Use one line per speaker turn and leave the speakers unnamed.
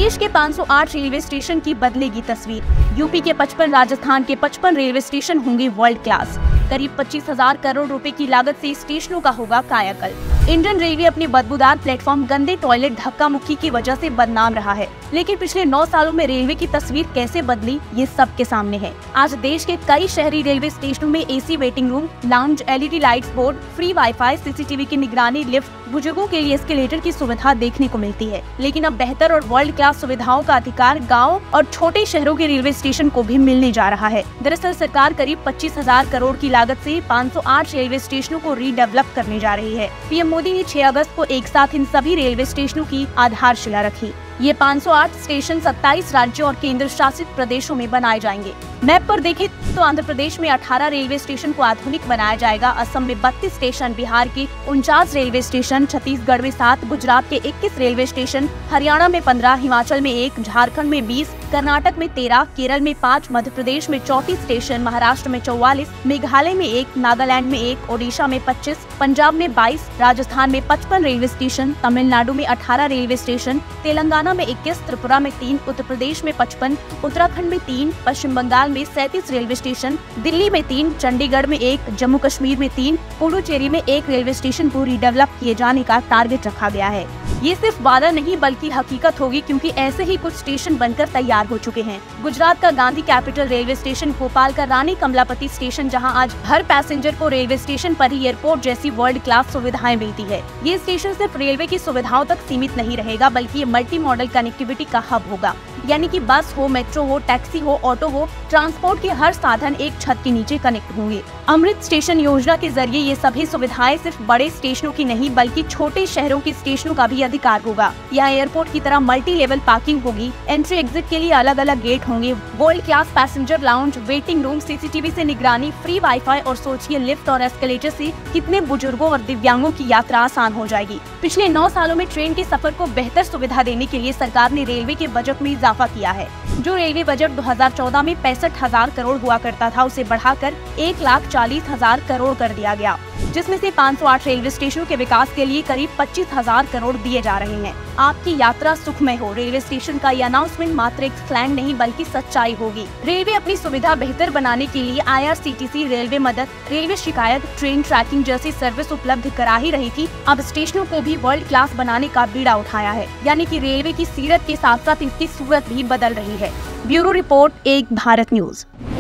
देश के 508 railway station की बदलेगी तस्वीर। यूपी के 55, राजस्थान के 55 रेलवे स्टेशन होंगे वर्ल्ड क्लास। करीब 25,000 करोड़ रुपए की लागत से स्टेशनों का होगा कायाकल्प। इंडियन रेलवे अपने बदबूदार प्लेटफॉर्म, गंदे टॉयलेट, धक्का मुक्की की वजह से बदनाम रहा है, लेकिन पिछले 9 सालों में रेलवे की तस्वीर कैसे बदली ये सबके सामने है। आज देश के कई शहरी रेलवे स्टेशनों में AC waiting room, lounge, LED lights board, free WiFi, CCTV की निगरानी, लिफ्ट, बुजुर्गों के लिए एस्केलेटर की सुविधा देखने को मिलती है। लेकिन अब बेहतर और वर्ल्ड क्लास सुविधाओं का अधिकार गाँव और छोटे शहरों के रेलवे स्टेशन को भी मिलने जा रहा है। दरअसल सरकार करीब 25,000 करोड़ की लागत से 508 रेलवे स्टेशनों को रीडेवलप करने जा रही है। पीएम मोदी ने 6 अगस्त को एक साथ इन सभी रेलवे स्टेशनों की आधारशिला रखी। ये 508 स्टेशन 27 राज्यों और केंद्र शासित प्रदेशों में बनाए जाएंगे। मैप पर देखें तो आंध्र प्रदेश में 18 रेलवे स्टेशन को आधुनिक बनाया जाएगा, असम में 32 स्टेशन, बिहार के 49 रेलवे स्टेशन, छत्तीसगढ़ में 7, गुजरात के 21 रेलवे स्टेशन, हरियाणा में 15, हिमाचल में 1, झारखंड में 20, कर्नाटक में 13, केरल में 5, मध्य प्रदेश में 34 स्टेशन, महाराष्ट्र में 44, मेघालय में 1, नागालैंड में 1, ओडिशा में 25, पंजाब में 22, राजस्थान में 55 रेलवे स्टेशन, तमिलनाडु में 18 रेलवे स्टेशन, तेलंगाना में 21, त्रिपुरा में 3, उत्तर प्रदेश में 55, उत्तराखंड में 3, पश्चिम बंगाल में 37 रेलवे स्टेशन, दिल्ली में 3, चंडीगढ़ में 1, जम्मू कश्मीर में 3, पुडुचेरी में 1 रेलवे स्टेशन को रीडेवलप किए जाने का टारगेट रखा गया है। ये सिर्फ वादा नहीं बल्कि हकीकत होगी, क्योंकि ऐसे ही कुछ स्टेशन बनकर तैयार हो चुके हैं। गुजरात का Gandhi capital railway station, Bhopal का रानी कमलापति स्टेशन, जहां आज हर पैसेंजर को रेलवे स्टेशन पर ही एयरपोर्ट जैसी वर्ल्ड क्लास सुविधाएं मिलती है। ये स्टेशन सिर्फ रेलवे की सुविधाओं तक सीमित नहीं रहेगा, बल्कि ये मल्टी मॉडल कनेक्टिविटी का हब होगा। यानी कि बस हो, मेट्रो हो, टैक्सी हो, ऑटो हो, ट्रांसपोर्ट के हर साधन एक छत के नीचे कनेक्ट होंगे। अमृत स्टेशन योजना के जरिए ये सभी सुविधाएं सिर्फ बड़े स्टेशनों की नहीं बल्कि छोटे शहरों के स्टेशनों का भी अधिकार होगा। यहाँ एयरपोर्ट की तरह मल्टी लेवल पार्किंग होगी, एंट्री एग्जिट के लिए अलग अलग गेट होंगे, world class passenger lounge, waiting room, CCTV से निगरानी, फ्री वाईफाई और सोचिए लिफ्ट और एस्केलेटर से कितने बुजुर्गों और दिव्यांगों की यात्रा आसान हो जाएगी। पिछले 9 सालों में ट्रेन के सफर को बेहतर सुविधा देने के लिए सरकार ने रेलवे के बजट में इजाफा किया है। जो रेलवे बजट 2014 में 65,000 करोड़ हुआ करता था, उसे बढ़ाकर 1,40,000 करोड़ कर दिया गया, जिसमें से 508 रेलवे स्टेशनों के विकास के लिए करीब 25,000 करोड़ दिए जा रहे हैं। आपकी यात्रा सुखमय हो, रेलवे स्टेशन का ये अनाउंसमेंट मात्र एक स्लैंग नहीं बल्कि सच्चाई होगी। रेलवे अपनी सुविधा बेहतर बनाने के लिए IRCTC, रेलवे मदद, रेलवे शिकायत, ट्रेन ट्रैकिंग जैसी सर्विस उपलब्ध करा ही रही थी। अब स्टेशनों को भी वर्ल्ड क्लास बनाने का बीड़ा उठाया है, यानी कि रेलवे की सीरत के साथ साथ इसकी सूरत भी बदल रही है। ब्यूरो रिपोर्ट, एक भारत न्यूज।